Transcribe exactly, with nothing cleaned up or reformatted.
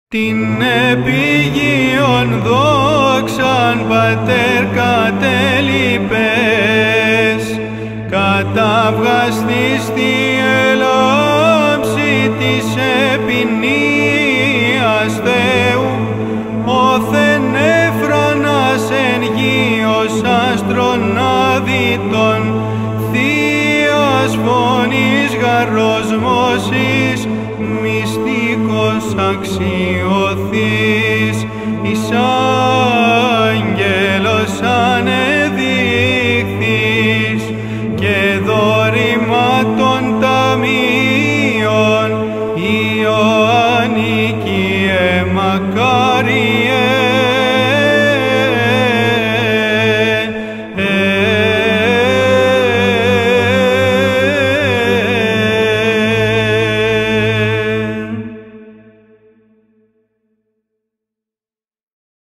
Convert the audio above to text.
Την επίγειον δόξαν Πατέρ κατέλειπες, κατάβγαστης τη ελάμψη της επινοίας Θεού, όθεν έφρανας εν γη ως αστρονάδητον, Θείας φωνής γαρροσμώσης, μυστικός αξιωθείς, εις άγγελος ανεβαίνοντας